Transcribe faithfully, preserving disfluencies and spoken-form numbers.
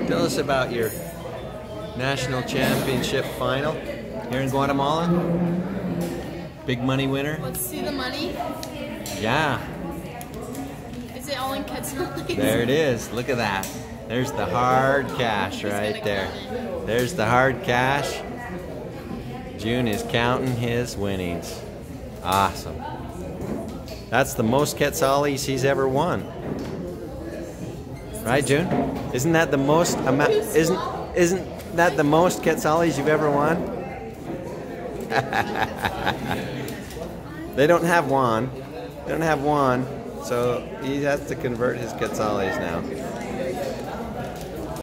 Tell us about your national championship final here in Guatemala. Big money winner. Let's see the money. Yeah. Is it all in Quetzal's? There it is. Look at that. There's the hard cash right there. There's the hard cash. June is counting his winnings. Awesome. That's the most Quetzales he's ever won. Right, June? Isn't that the most amount? Isn't isn't that the most Quetzales you've ever won? They don't have Juan. They don't have Juan, so he has to convert his Quetzales now.